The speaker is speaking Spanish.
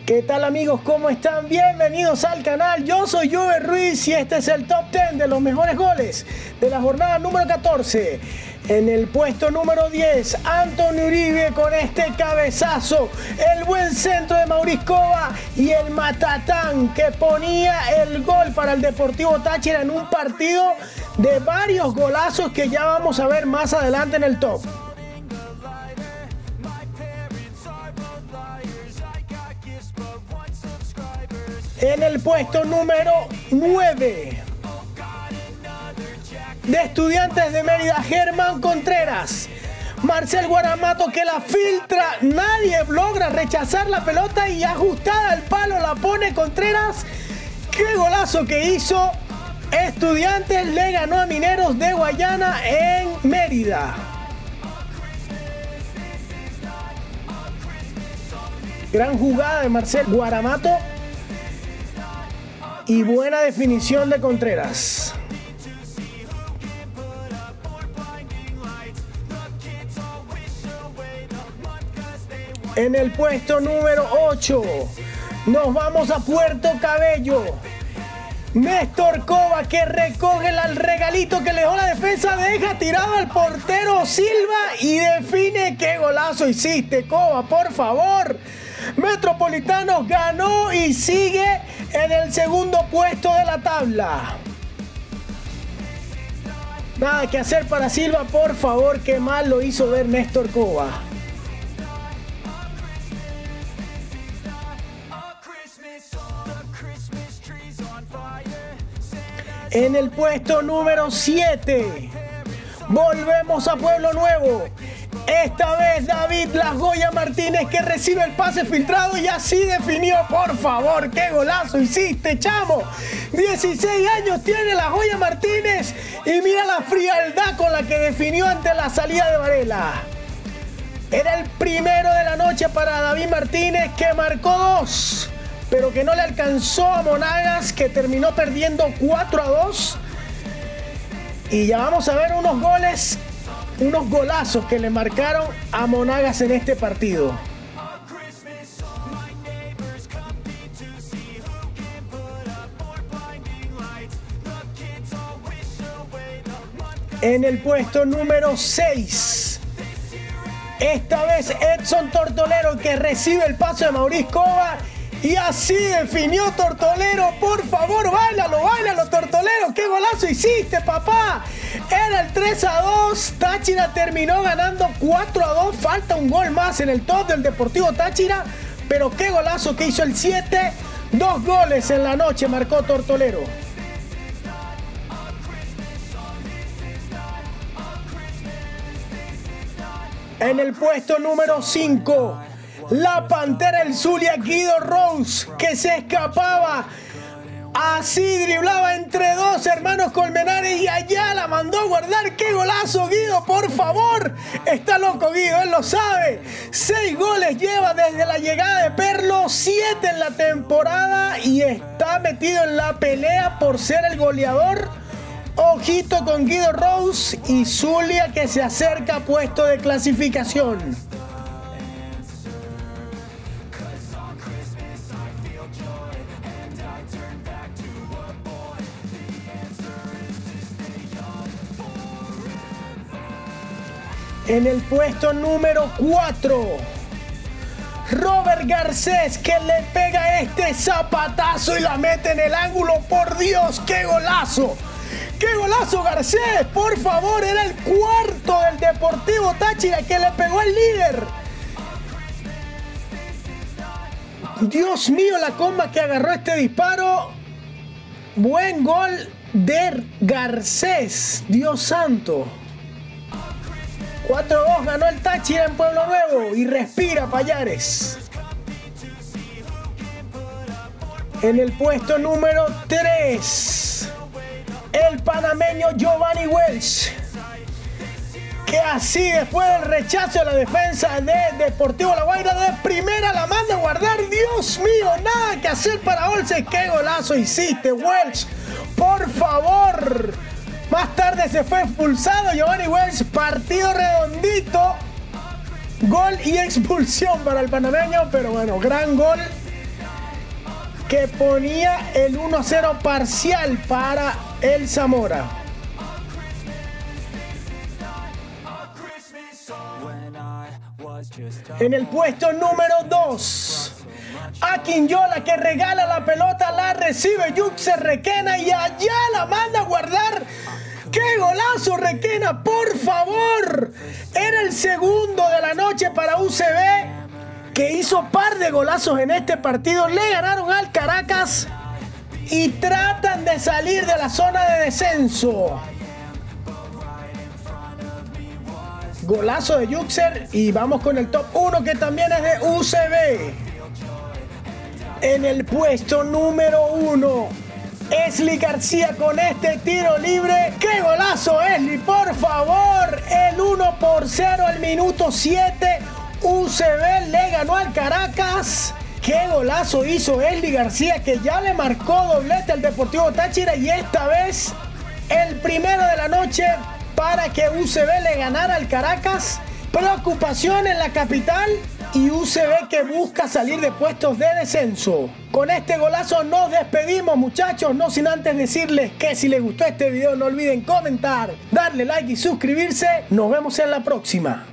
¿Qué tal amigos? ¿Cómo están? Bienvenidos al canal. Yo soy Joe Ruiz y este es el top 10 de los mejores goles de la jornada número 14. En el puesto número 10, Antonio Uribe con este cabezazo, el buen centro de Mauricio Cova y el matatán que ponía el gol para el Deportivo Táchira en un partido de varios golazos que ya vamos a ver más adelante en el top. En el puesto número 9 de Estudiantes de Mérida, Germán Contreras. Marcel Guaramato que la filtra, nadie logra rechazar la pelota y ajustada al palo la pone Contreras. ¡Qué golazo que hizo! Estudiantes le ganó a Mineros de Guayana en Mérida. Gran jugada de Marcel Guaramato y buena definición de Contreras. En el puesto número 8 nos vamos a Puerto Cabello. Néstor Cova que recoge el regalito que le dejó la defensa, deja tirado al portero Silva y define. ¡Qué golazo hiciste, Cova! Por favor. Metropolitanos ganó y sigue en el segundo puesto de la tabla. Nada que hacer para Silva, por favor, qué mal lo hizo ver Néstor Cova. En el puesto número 7 volvemos a Pueblo Nuevo. Esta vez David La Joya Martínez que recibe el pase filtrado y así definió. Por favor, qué golazo hiciste, chamo. 16 años tiene La Joya Martínez y mira la frialdad con la que definió ante la salida de Varela. Era el primero de la noche para David Martínez que marcó 2, pero que no le alcanzó a Monagas, que terminó perdiendo 4-2. Y ya vamos a ver unos goles, unos golazos que le marcaron a Monagas en este partido. En el puesto número 6, esta vez Edson Tortolero que recibe el paso de Mauricio Cova y así definió Tortolero. Por favor, báilalo, báilalo, Tortolero. ¡Qué golazo hiciste, papá! Era el 3-2. Táchira terminó ganando 4-2. Falta un gol más en el top del Deportivo Táchira. Pero qué golazo que hizo el 7. 2 goles en la noche marcó Tortolero. En el puesto número 5, la Pantera el Zulia, Guido Rose, que se escapaba. Así driblaba entre dos hermanos Colmenares y allá la mandó a guardar. ¡Qué golazo, Guido! ¡Por favor! Está loco Guido, él lo sabe. 6 goles lleva desde la llegada de Perlo, 7 en la temporada y está metido en la pelea por ser el goleador. Ojito con Guido Rose y Zulia que se acerca a puesto de clasificación. En el puesto número 4, Robert Garcés que le pega este zapatazo y la mete en el ángulo. ¡Por Dios, qué golazo! ¡Qué golazo Garcés! Por favor, era el cuarto del Deportivo Táchira que le pegó al líder. Dios mío, la comba que agarró este disparo. Buen gol de Garcés, Dios santo. 4-2 ganó el Táchira en Pueblo Nuevo y respira Payares. En el puesto número 3, el panameño Giovanni Welch, que así después del rechazo de la defensa de Deportivo La Guaira de primera la manda a guardar. Dios mío, nada que hacer para Olsen. ¡Qué golazo hiciste, Welch! Por favor. Más tarde se fue expulsado Giovanni Welch. Partido redondito. Gol y expulsión para el panameño, pero bueno, gran gol que ponía el 1-0 parcial para el Zamora. En el puesto número 2, Akinyola, que regala la pelota, la recibe Yuxer Requena y allá la manda a guardar. ¡Qué golazo, Requena! ¡Por favor! Era el segundo de la noche para UCB, que hizo par de golazos en este partido. Le ganaron al Caracas y tratan de salir de la zona de descenso. Golazo de Yuxer y vamos con el top 1, que también es de UCB. En el puesto número 1, Esli García con este tiro libre. ¡Qué golazo, Esli! Por favor, el 1-0 al minuto 7. UCB le ganó al Caracas. ¡Qué golazo hizo Esli García, que ya le marcó doblete al Deportivo Táchira! Y esta vez el primero de la noche para que UCB le ganara al Caracas. Preocupación en la capital y UCB que busca salir de puestos de descenso. Con este golazo nos despedimos, muchachos, no sin antes decirles que si les gustó este video no olviden comentar, darle like y suscribirse. Nos vemos en la próxima.